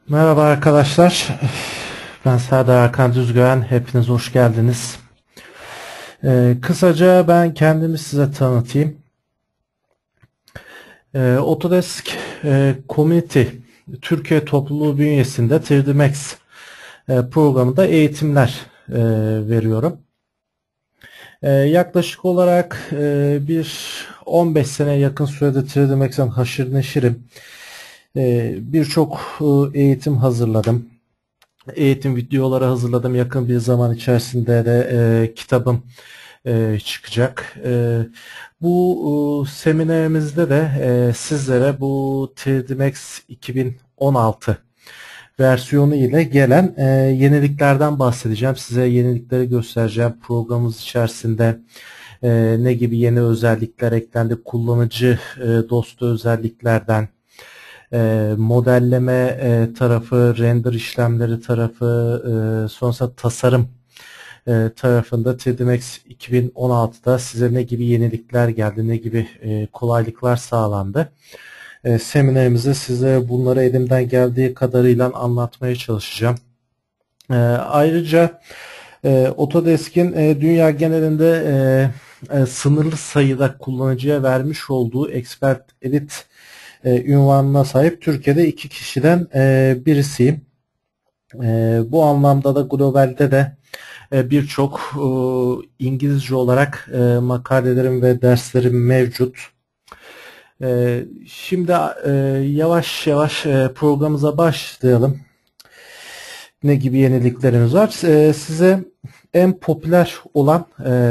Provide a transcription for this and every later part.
Merhaba arkadaşlar. Ben Serdar Hakan Düzgören. Hepiniz hoş geldiniz. Kısaca ben kendimi size tanıtayım. Autodesk Community Türkiye topluluğu bünyesinde 3D Max programında eğitimler veriyorum. Yaklaşık olarak bir 15 sene yakın sürede 3D Max'ten haşır neşirim. Birçok eğitim hazırladım. Eğitim videoları hazırladım. Yakın bir zaman içerisinde de kitabım çıkacak. Bu seminerimizde de sizlere bu 3D Max 2016 versiyonu ile gelen yeniliklerden bahsedeceğim. Size yenilikleri göstereceğim. Programımız içerisinde ne gibi yeni özellikler eklendi, kullanıcı dostu özelliklerden, modelleme tarafı, render işlemleri tarafı, sonrasında tasarım tarafında 3D Max 2016'da size ne gibi yenilikler geldi, ne gibi kolaylıklar sağlandı. Seminerimizde size bunları elimden geldiği kadarıyla anlatmaya çalışacağım. Ayrıca Autodesk'in dünya genelinde sınırlı sayıda kullanıcıya vermiş olduğu Expert Elite ünvanına sahip Türkiye'de 2 kişiden birisiyim. Bu anlamda da globalde de birçok İngilizce olarak makalelerim ve derslerim mevcut. Şimdi yavaş yavaş programımıza başlayalım. Ne gibi yeniliklerimiz var? Size en popüler olan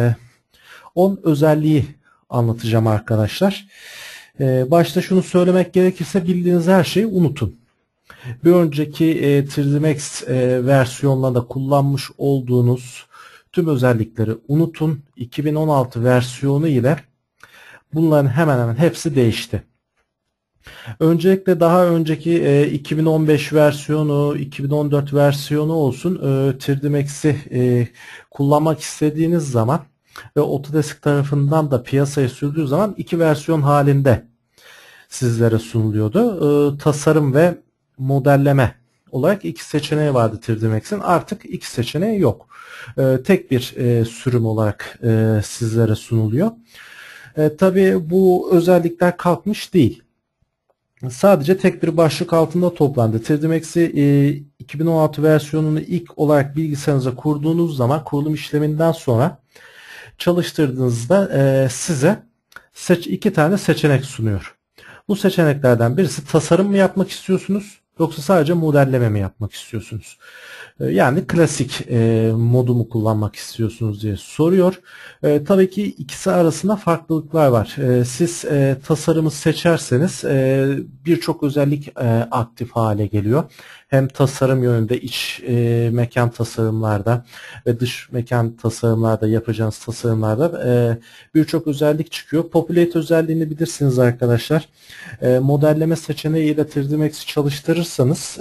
10 özelliği anlatacağım arkadaşlar. Başta şunu söylemek gerekirse bildiğiniz her şeyi unutun. Bir önceki 3D Max versiyonlarında kullanmış olduğunuz tüm özellikleri unutun. 2016 versiyonu ile bunların hemen hemen hepsi değişti. Öncelikle daha önceki 2015 versiyonu, 2014 versiyonu olsun 3D Max'i kullanmak istediğiniz zaman ve Autodesk tarafından da piyasaya sürdüğü zaman iki versiyon halinde sizlere sunuluyordu. Tasarım ve modelleme olarak iki seçeneği vardı 3D Max'in. Artık iki seçeneği yok. Tek bir sürüm olarak sizlere sunuluyor. Tabii bu özellikler kalkmış değil. Sadece tek bir başlık altında toplandı. 3D Max'i 2016 versiyonunu ilk olarak bilgisayarınıza kurduğunuz zaman kurulum işleminden sonra çalıştırdığınızda size iki tane seçenek sunuyor. Bu seçeneklerden birisi tasarım mı yapmak istiyorsunuz yoksa sadece modelleme mi yapmak istiyorsunuz? Yani klasik modu mu kullanmak istiyorsunuz diye soruyor. Tabii ki ikisi arasında farklılıklar var. Siz tasarımı seçerseniz birçok özellik aktif hale geliyor. Hem tasarım yönünde iç mekan tasarımlarda ve dış mekan tasarımlarda yapacağınız tasarımlarda birçok özellik çıkıyor. Populate özelliğini bilirsiniz arkadaşlar. Modelleme seçeneğiyle 3D Max'i çalıştırırsanız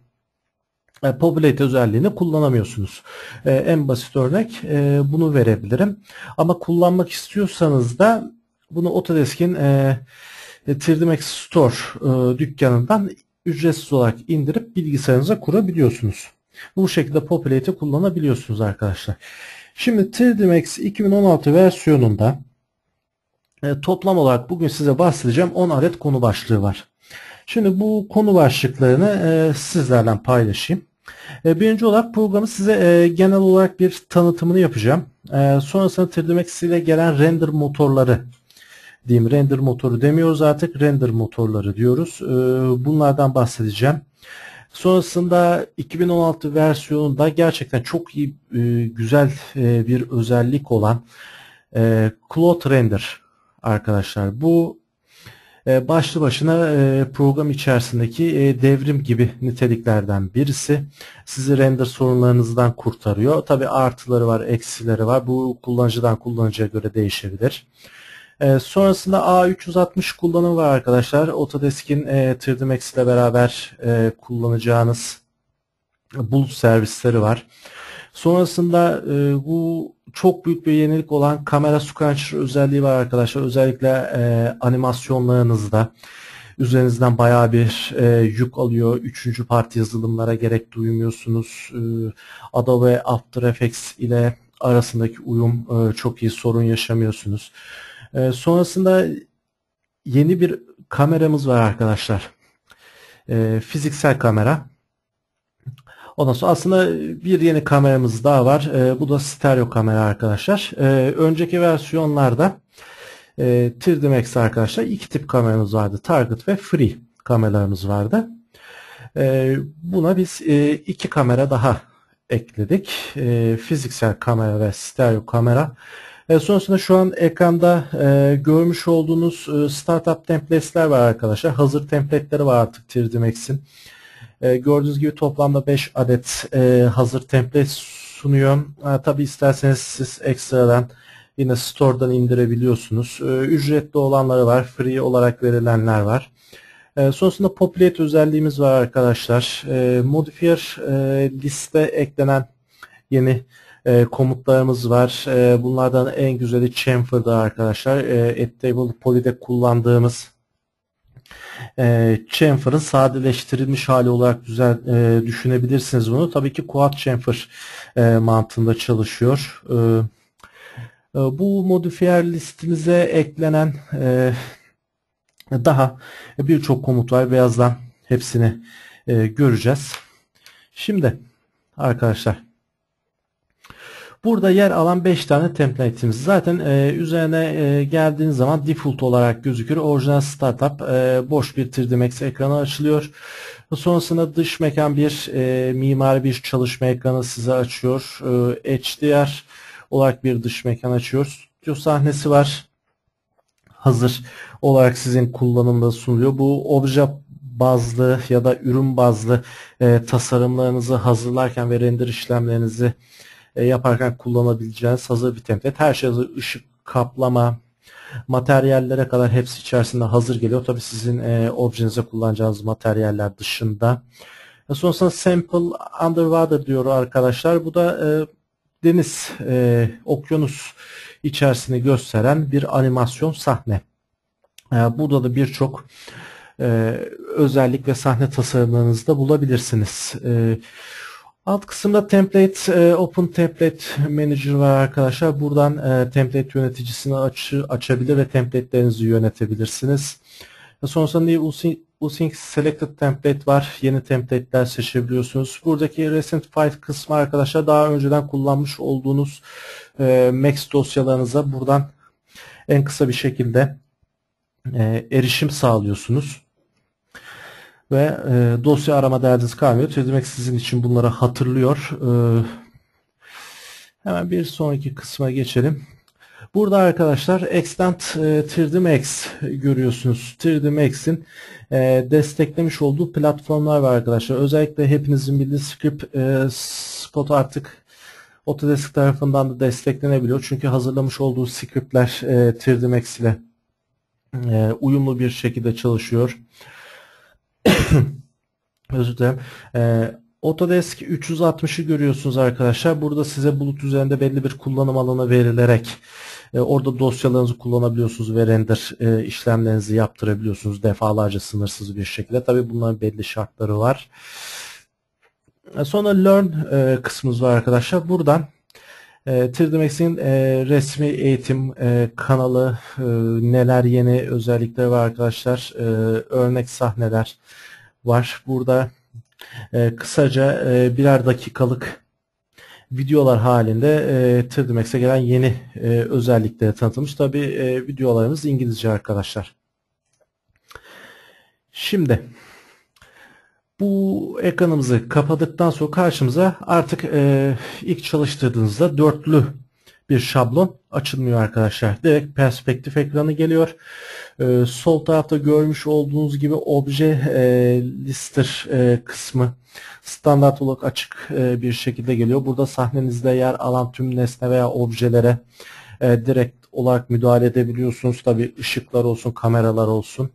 Populate özelliğini kullanamıyorsunuz. En basit örnek bunu verebilirim. Ama kullanmak istiyorsanız da bunu Autodesk'in 3D Max Store dükkanından ücretsiz olarak indirip bilgisayarınıza kurabiliyorsunuz. Bu şekilde Populate'i kullanabiliyorsunuz arkadaşlar. Şimdi 3D Max 2016 versiyonunda toplam olarak bugün size bahsedeceğim 10 adet konu başlığı var. Şimdi bu konu başlıklarını sizlerle paylaşayım. Birinci olarak programı size genel olarak bir tanıtımını yapacağım. Sonrasında 3D Max ile gelen render motorları diyeyim. Render motoru demiyoruz artık. Render motorları diyoruz. Bunlardan bahsedeceğim. Sonrasında 2016 versiyonunda gerçekten çok iyi, güzel bir özellik olan Cloud Render arkadaşlar. Bu başlı başına program içerisindeki devrim gibi niteliklerden birisi. Sizi render sorunlarınızdan kurtarıyor. Tabi artıları var, eksileri var. Bu kullanıcıdan kullanıcıya göre değişebilir. Sonrasında A360 kullanımı var arkadaşlar. Autodesk'in 3D Max ile beraber kullanacağınız bulut servisleri var. Sonrasında bu çok büyük bir yenilik olan kamera scruncher özelliği var arkadaşlar. Özellikle animasyonlarınızda üzerinizden bayağı bir yük alıyor. Üçüncü parti yazılımlara gerek duymuyorsunuz. Adobe After Effects ile arasındaki uyum çok iyi, sorun yaşamıyorsunuz. Sonrasında yeni bir kameramız var arkadaşlar. Fiziksel kamera. Ondan sonra aslında bir yeni kameramız daha var. Bu da stereo kamera arkadaşlar. Önceki versiyonlarda 3D Max arkadaşlar iki tip kameramız vardı. Target ve Free kameralarımız vardı. Buna biz iki kamera daha ekledik. Fiziksel kamera ve stereo kamera. Sonrasında şu an ekranda görmüş olduğunuz startup templates'ler var arkadaşlar. Hazır template'leri var artık 3D Max'in. Gördüğünüz gibi toplamda 5 adet hazır template sunuyor. Tabi isterseniz siz ekstradan yine store'dan indirebiliyorsunuz. Ücretli olanları var, free olarak verilenler var. Sonrasında populate özelliğimiz var arkadaşlar. Modifier liste eklenen yeni komutlarımız var. Bunlardan en güzeli chamfer'da arkadaşlar. Addtable Poly'de kullandığımız chamfer'ın sadeleştirilmiş hali olarak düşünebilirsiniz bunu. Tabii ki quad chamfer mantığında çalışıyor. Bu modifier listemize eklenen daha birçok komut var. Birazdan hepsini göreceğiz. Şimdi arkadaşlar burada yer alan 5 tane template'imiz. Zaten üzerine geldiğiniz zaman default olarak gözükür. Orijinal startup boş bir 3D Max ekranı açılıyor. Sonrasında dış mekan bir mimari bir çalışma ekranı size açıyor. HDR olarak bir dış mekan açıyor. Stüdyo sahnesi var. Hazır olarak sizin kullanımda sunuluyor. Bu obje bazlı ya da ürün bazlı tasarımlarınızı hazırlarken ve render işlemlerinizi yaparken kullanabileceğiniz hazır bir template. Her şey hazır. Işık, kaplama, materyallere kadar hepsi içerisinde hazır geliyor. Tabi sizin objenize kullanacağınız materyaller dışında. Sonrasında sample underwater diyor arkadaşlar. Bu da deniz, okyanus içerisini gösteren bir animasyon sahne. Burada da birçok özellik ve sahne tasarımlarınızı da bulabilirsiniz. Alt kısımda template, open template manager var arkadaşlar. Buradan template yöneticisini açabilir ve template'lerinizi yönetebilirsiniz. Sonrasında using selected template var. Yeni template'ler seçebiliyorsunuz. Buradaki recent file kısmı arkadaşlar daha önceden kullanmış olduğunuz Max dosyalarınıza buradan en kısa bir şekilde erişim sağlıyorsunuz. Ve dosya arama derdiniz kalmıyor. 3D Max sizin için bunları hatırlıyor. Hemen bir sonraki kısma geçelim. Burada arkadaşlar Extend 3D Max görüyorsunuz. 3D Max'in desteklemiş olduğu platformlar var arkadaşlar. Özellikle hepinizin bildiği Script Spot artık Autodesk tarafından da desteklenebiliyor. Çünkü hazırlamış olduğu scriptler 3D Max ile uyumlu bir şekilde çalışıyor. Özür dilerim. Autodesk 360'ı görüyorsunuz arkadaşlar. Burada size bulut üzerinde belli bir kullanım alanı verilerek orada dosyalarınızı kullanabiliyorsunuz ve render işlemlerinizi yaptırabiliyorsunuz defalarca sınırsız bir şekilde. Tabii bunların belli şartları var. Sonra Learn kısmımız var arkadaşlar. Buradan 3D Max'in resmi eğitim kanalı, neler yeni özellikleri var arkadaşlar. Örnek sahneler var. Burada kısaca birer dakikalık videolar halinde 3D Max'e gelen yeni özellikleri tanıtılmış. Tabi videolarımız İngilizce arkadaşlar. Şimdi bu ekranımızı kapadıktan sonra karşımıza artık ilk çalıştırdığınızda dörtlü bir şablon açılmıyor arkadaşlar. Direkt perspektif ekranı geliyor. Sol tarafta görmüş olduğunuz gibi obje lister kısmı standart olarak açık bir şekilde geliyor. Burada sahnenizde yer alan tüm nesne veya objelere direkt olarak müdahale edebiliyorsunuz. Tabi ışıklar olsun, kameralar olsun.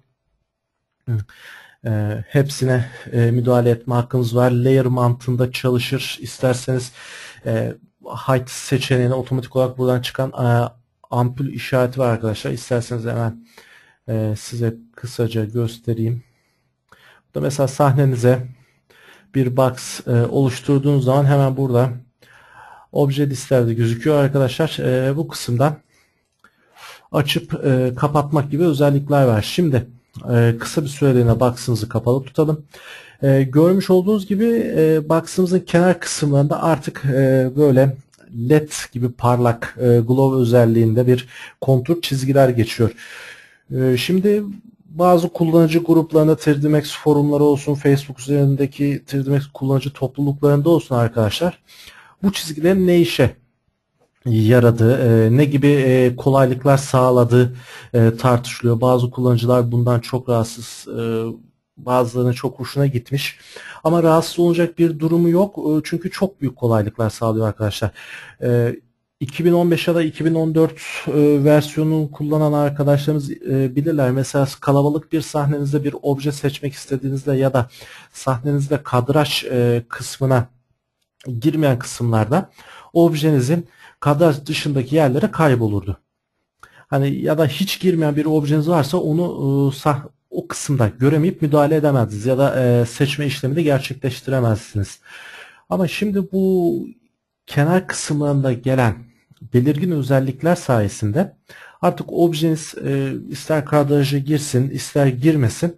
Hepsine müdahale etme hakkınız var. Layer mantığında çalışır. İsterseniz height seçeneğine otomatik olarak buradan çıkan ampul işareti var arkadaşlar. İsterseniz hemen Size kısaca göstereyim. Burada mesela sahnenize bir box oluşturduğunuz zaman hemen burada obje listelerde gözüküyor arkadaşlar. Bu kısımdan açıp kapatmak gibi özellikler var. Şimdi kısa bir süreliğine box'ımızı kapalı tutalım. Görmüş olduğunuz gibi box'ımızın kenar kısımlarında artık böyle LED gibi parlak glow özelliğinde bir kontur çizgiler geçiyor. Şimdi bazı kullanıcı gruplarında 3D Max forumları olsun, Facebook üzerindeki 3D Max kullanıcı topluluklarında olsun arkadaşlar, bu çizgilerin ne işe yaradığı, ne gibi kolaylıklar sağladığı tartışılıyor. Bazı kullanıcılar bundan çok rahatsız, bazılarının çok hoşuna gitmiş. Ama rahatsız olacak bir durumu yok. Çünkü çok büyük kolaylıklar sağlıyor arkadaşlar. 2015 ya da 2014 versiyonunu kullanan arkadaşlarımız bilirler. Mesela kalabalık bir sahnenizde bir obje seçmek istediğinizde ya da sahnenizde kadraj kısmına girmeyen kısımlarda objenizin kadraj dışındaki yerlere kaybolurdu. Hani ya da hiç girmeyen bir objeniz varsa onu o kısımda göremeyip müdahale edemezsiniz ya da seçme işlemini gerçekleştiremezsiniz. Ama şimdi bu kenar kısımlarında gelen belirgin özellikler sayesinde artık objeniz ister kadraja girsin ister girmesin,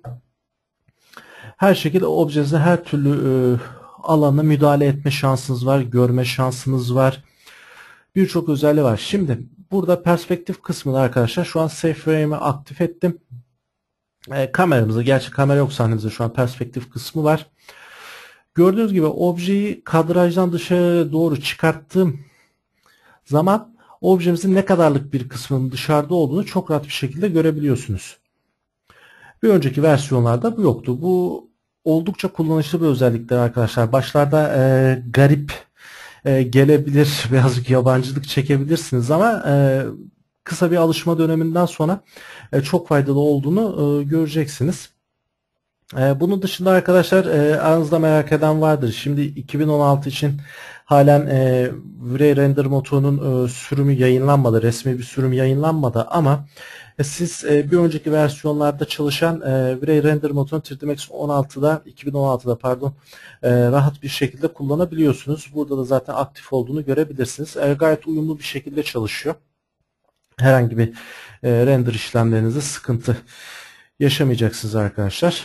her şekilde objenize her türlü alana müdahale etme şansınız var, görme şansınız var. Birçok özelliği var. Şimdi burada perspektif kısmında arkadaşlar şu an Safe Frame'i aktif ettim. Kameramızda, gerçi kamera yok sahnemizde, şu an perspektif kısmı var. Gördüğünüz gibi objeyi kadrajdan dışarı doğru çıkarttığım zaman objemizin ne kadarlık bir kısmının dışarıda olduğunu çok rahat bir şekilde görebiliyorsunuz. Bir önceki versiyonlarda bu yoktu. Bu oldukça kullanışlı bir özellikler arkadaşlar. Başlarda garip gelebilir, birazcık yabancılık çekebilirsiniz ama kısa bir alışma döneminden sonra çok faydalı olduğunu göreceksiniz. Bunun dışında arkadaşlar aranızda merak eden vardır. Şimdi 2016 için halen V-Ray motorunun sürümü yayınlanmadı. Resmi bir sürüm yayınlanmadı ama siz bir önceki versiyonlarda çalışan V-Ray motorunu 3D Max 2016'da rahat bir şekilde kullanabiliyorsunuz. Burada da zaten aktif olduğunu görebilirsiniz. Gayet uyumlu bir şekilde çalışıyor. Herhangi bir render işlemlerinizde sıkıntı yaşamayacaksınız arkadaşlar.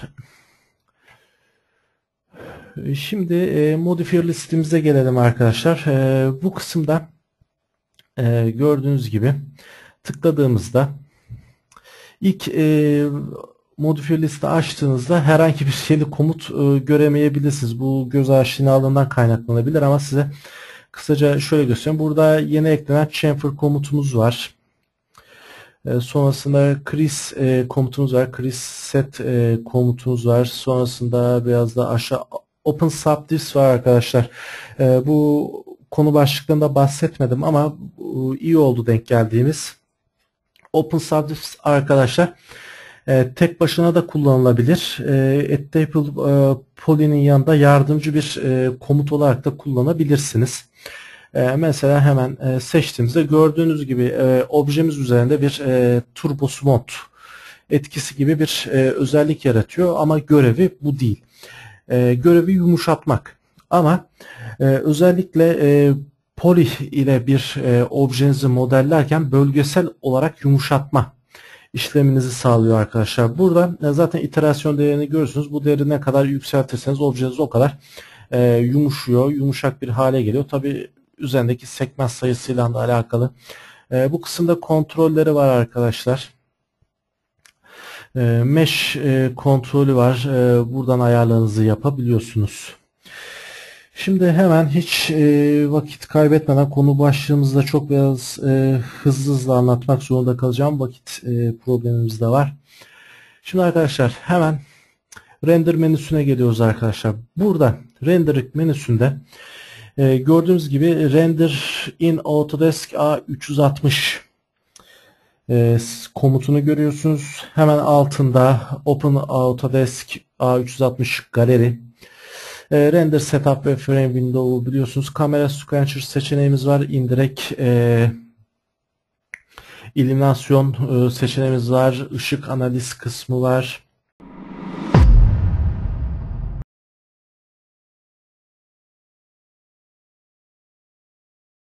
Şimdi modifier listemize gelelim arkadaşlar. Bu kısımda gördüğünüz gibi tıkladığımızda ilk modifier liste açtığınızda herhangi bir şeyli komut göremeyebilirsiniz. Bu göz aşinalığından kaynaklanabilir ama size kısaca şöyle göstereyim. Burada yeni eklenen chamfer komutumuz var. Sonrasında crease komutumuz var. Crease set komutumuz var. Sonrasında biraz da aşağı Open Subdiffs var arkadaşlar. Bu konu başlıklarında bahsetmedim ama iyi oldu denk geldiğimiz. Open Subdiffs arkadaşlar tek başına da kullanılabilir. Adaptable Poly'nin yanında yardımcı bir komut olarak da kullanabilirsiniz. Mesela hemen seçtiğimizde gördüğünüz gibi objemiz üzerinde bir turbo smooth etkisi gibi bir özellik yaratıyor ama görevi bu değil. Görevi yumuşatmak ama özellikle poly ile bir objenizi modellerken bölgesel olarak yumuşatma işleminizi sağlıyor arkadaşlar. Burada zaten iterasyon değerini görürsünüz. Bu değeri ne kadar yükseltirseniz objeniz o kadar yumuşuyor, yumuşak bir hale geliyor. Tabi üzerindeki segment sayısıyla da alakalı. Bu kısımda kontrolleri var arkadaşlar. Mesh kontrolü var. Buradan ayarlarınızı yapabiliyorsunuz. Şimdi hemen hiç vakit kaybetmeden konu başlığımızda çok biraz hızlı anlatmak zorunda kalacağım. Vakit problemimiz de var. Şimdi arkadaşlar hemen render menüsüne geliyoruz arkadaşlar. Burada render menüsünde gördüğünüz gibi render in Autodesk A360 komutunu görüyorsunuz. Hemen altında Open Autodesk A360 Gallery, Render Setup ve Frame Window'u biliyorsunuz. Kamera Sequencer seçeneğimiz var. İndirek illüminasyon seçeneğimiz var. Işık analiz kısmı var.